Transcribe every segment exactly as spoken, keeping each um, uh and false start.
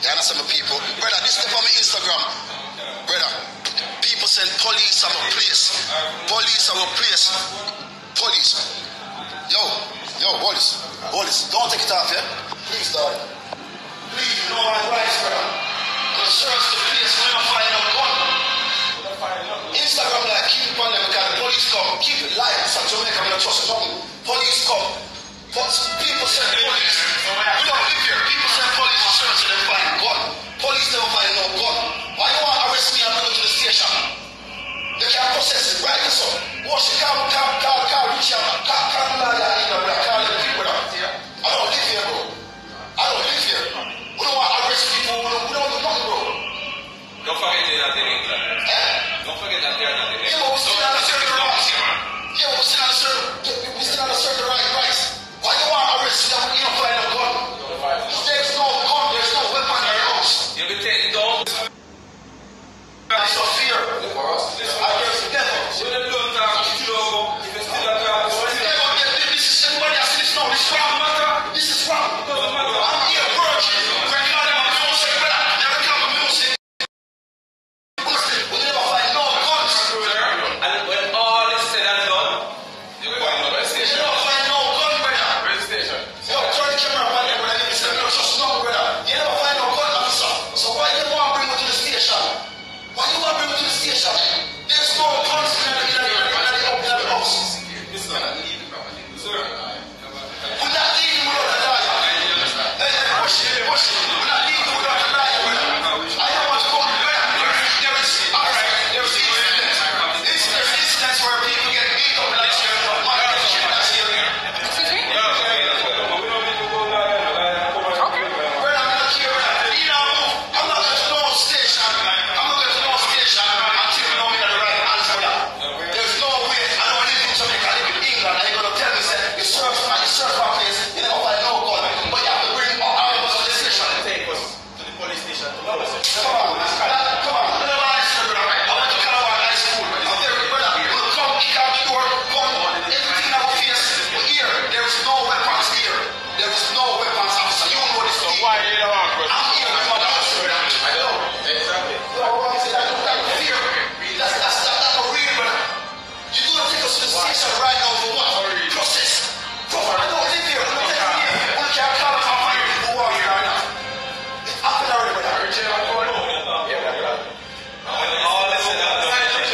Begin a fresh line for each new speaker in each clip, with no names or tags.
You understand my people? Brother, this is from my Instagram. Brother, people send police of a place. Police of a place. Police. Yo, yo, police. Police. Don't take it off, yeah? Please, darling. Please, you know my rights, brother. I'm gonna search the place, we're gonna find a gun. Instagram, like, keep it on them because the police come. Keep it live. It's a Jamaica, I'm gonna trust nothing. Police come. But people send police. We don't live here. People send police to search and they find gun. Police never find no gun. Why you want to arrest me and bring me to the station? They can't process it, right? So, watch it, call, call, call, call, reach out, call, call, call, call the people out here. I don't live here, bro. I don't live here. We don't want to arrest people. We don't, we don't do nothing, bro.
Don't forget they're not in England.
Eh?
Don't forget that they're not in England.
Yeah, but we still have to serve the rights. Yeah, but we still have to serve, we still have to serve the right rights. Why you want to arrest me and you don't find a gun? There's no gun, there's no weapon in your house.
You'll be taken down.
That's no fear. I guess the devil.
So they don't talk to you, if you still have to
This is everybody has this now. This is wrong. This is wrong. I'm here working. When you know them music, brother, never come to music. We never find no guns.
And when all is said and done, you will find no station.
You never find no gun, brother.
Where's the station?
Yo, turn the camera on them, brother. You say, no, just no, brother. You never find no gun, officer. So why you want to bring me to the station? Why you want to bring me to the station? There's no guns in the house.
This is not a legal property. Sir.
We're not leaving without a liar. Hey, hey, push it, push it. We're not leaving without a liar, brother. I don't want to go, brother. There is, all right, there's incidents. There's incidents where people get beat up like here. Man gets killed like here.
Excuse me?
Brother, I'm not here, brother. You know, I'm not going to no station. I'm not going to no station until you know me in the right hands, brother. There's no way. I don't live in Jamaica. I live in England. And you're going to tell me, say, you serve my, you serve my place, you never find no gun. But you have to bring all of us to the station.
Take us to the police station.
Come on, come on. I never answer, brother. I went to Calabar High School. I'm there, brother. We'll come, kick out the door, come, everything I will face. But here, there is no weapons here. There is no weapons, officer. You know this.
So why you don't want to?
I'm here with my officer, brother.
I know. Exactly.
You know what I'm saying? That's not fear. That's, that's, that's not real, brother. You're going to take us to the station right now for what? Process. Bro, I don't live here. I don't live here. We can't call it our fire people who are here right now. It's happened already, brother.
All this and that.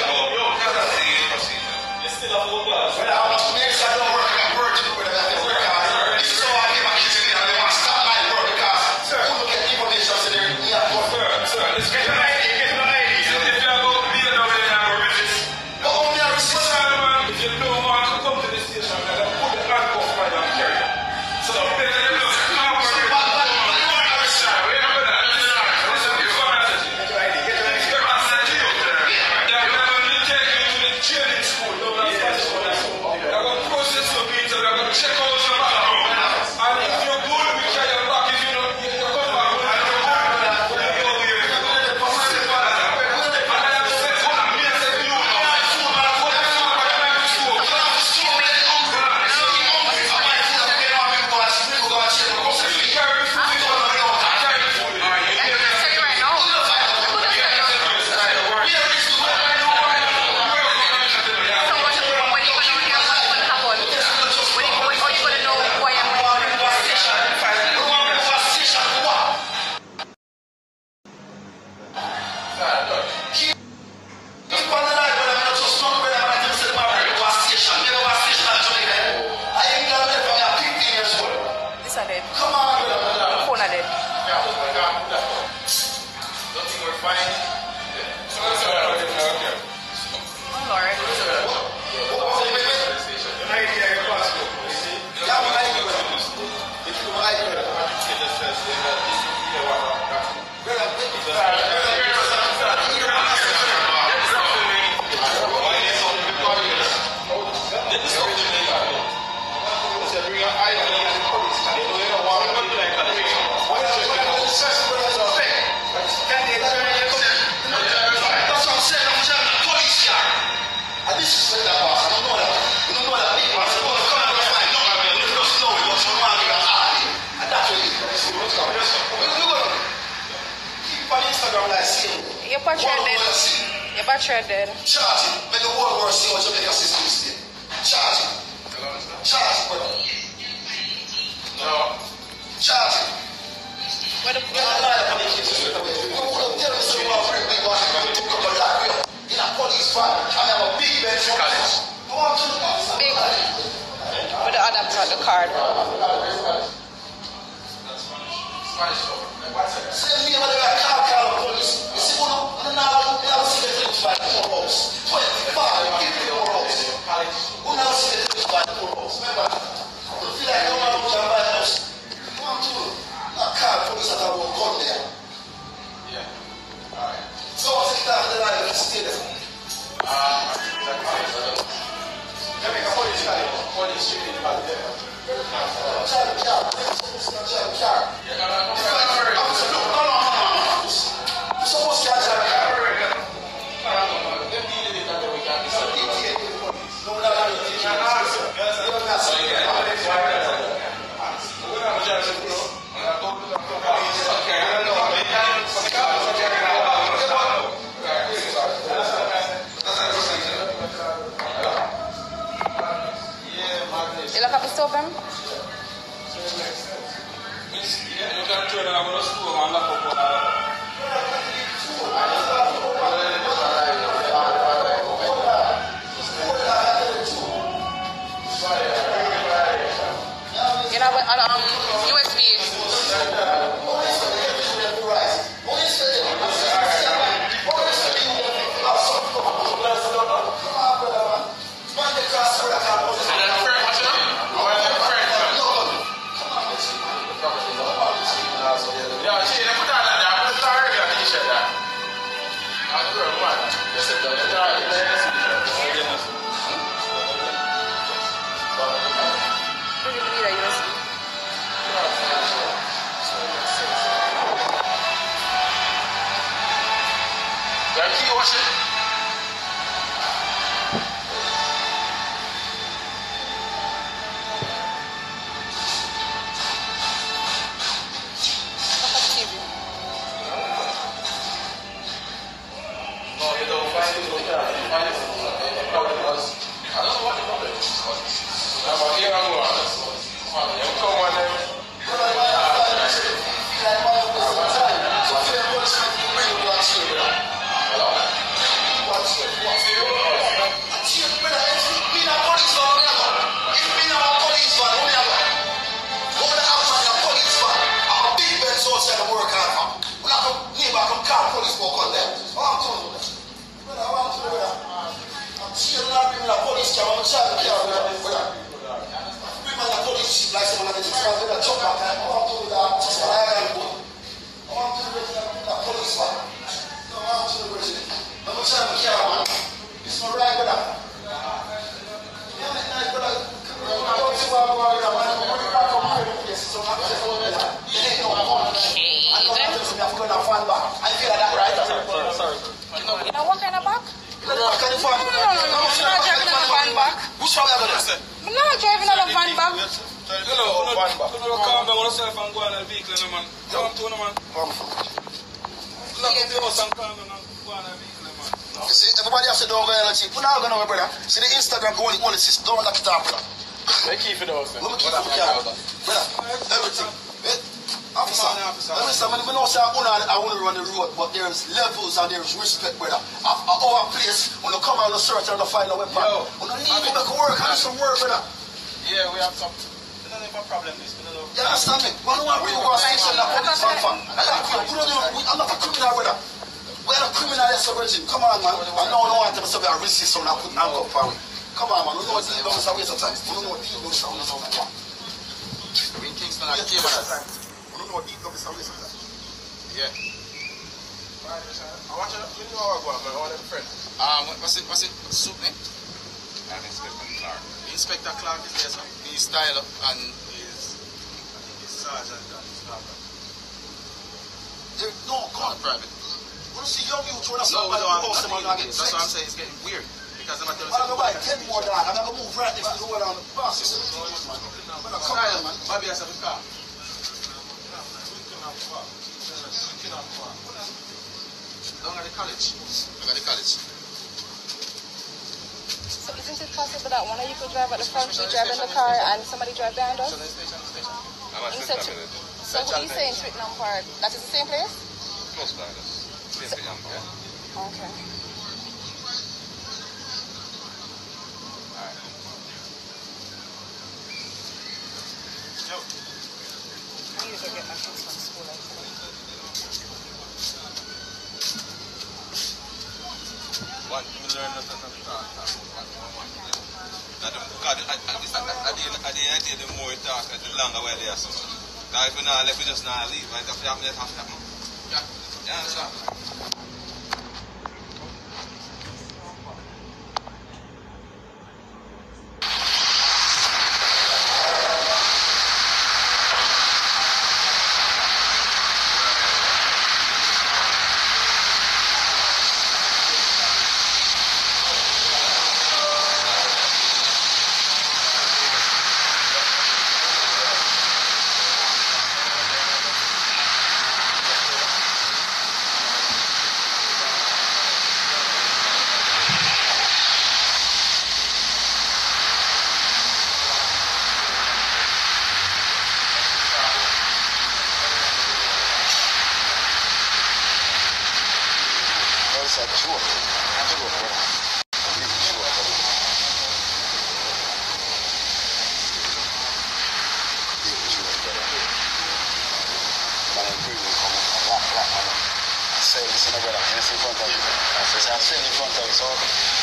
It's still a full class.
Brother, I'm not making sure I don't work. I got work to do, brother. I have to work hard. This is how I get my kids in there. They want to stop my work because who will get information so they're in here.
Sir, sir, let's get an I D. Get an I D. If you're going to be a double in our religious.
But only a receipt.
If you don't want to come to the station, I'm going to put the handcuff right on the carrier. So, if you don't know, come on.
But, but, but you want a receipt.
Wait a minute. Listen, you come and say,
Get your I D. Get your I D.
I said to you, they're going to take you to the training school. They're going to process your meter. They're going to check out your background. And if you're good, we carry your back. If you're not, you come back. And you're good, you go here. And I have to say, hold on, me and say to you,
come on, brother.
Phone are dead.
nothing we're fine. So that's all right.
Oh, Lord.
Can they
Your battery dead. Your battery dead.
Charge it. Make the whole world see what Jamaica system is doing. Charge it. Charge it, brother. No. Charge it.
Where the
You're not lying about the kids straight away. You don't tell me something about bring me back and took up a lock here. In a police van. I have a big bed for college. I want to know.
big? With the adapter at the card.
Send me whatever I can't call the police. You see, one of them now, we have to see the things by the poor house. twenty-five, give me the poor house. We have to see the things by the poor house. Remember, you feel like you want to go by the house. Come on, too. Not call the police that I will come there.
Yeah. Alright.
So what's the time of the night if you stay there?
Ah, let me go police car. Police shooting back there.
Child car. Child car.
Yeah, no, no, no.
I'm saying, look, no, no, no, no, no. You're supposed to catch that car.
You look up the stove, him?
You can turn it over the school and lock up one
You know what? Um, U S B. You know what kind of back?
No, no, no, no,
No, no, no, no. I'm not driving on a van back.
which one are you going to say?
I'm not driving on a van back.
Hello, calm down yourself and go on the vehicle, man. Come to no man. Lock up the house and calm down and go on the vehicle, man.
You see, everybody has to do over anything. We're not going to, brother. See, the Instagram going on, it's just don't lock it up, brother.
They keep it also.
Let me keep it up, brother. Everything. Officer, let me say, I know say I want to run the road, but there's levels and there's respect, brother. At our place, when you come out on the search and you find a weapon, when you leave, you make work, and some work, brother.
Yeah, we have some. We don't have a problem this. We don't know.
You understand me? When you want to go and say something like police man, fam. I'm not a criminal, brother. We're not a criminal, yes, virgin. Come on, man. I know I want to say I resist someone, I put an anchor for me. Come on, man. You know it's a waste of time. You know it's a waste of time.
We in Kingston and came on that.
You know deep love is a waste of time.
Yeah. I want you to, you know how I go on, man. I want a friend. Um, what's it, what's it, what's the soup name? And Inspector Clark. Inspector Clark is there, sir. He's STYLO and he's, he's Sergeant and he's Harper.
No, come on.
Private.
You want to see young youth trying to
No,
stop
we
by
don't
the
have
house and
nothing.
get
That's what I'm
sex.
saying, it's getting weird. Because I'm not telling
I'm going to buy ten
you.
more dollars. I'm going to move right next to the road on the bus. Come on, man.
Maybe I said a car.
Down at the college. Down at the college.
So isn't it possible that one of you could drive at the front, you drive in the car, and somebody drive behind us? Instead to, so who are you saying Twickenham Park? That is the same place?
Close by us. Same
So-
Twickenham Park.
Okay.
Yo.
I need to go get my kids from school actually.
One thing we learn not to talk about. Because at the end of the more we talk, the longer we're there. So, because if we not let we just not leave, right? If we have to have to happen. Yeah. Yeah, that's right.
It's a joke. A joke, brother. A big joke, brother. Big joke, brother. Man, I agree with you, come on. Black, black, man. I say, listen, brother. Anything in front of you. I say, I'm saying in front of you, so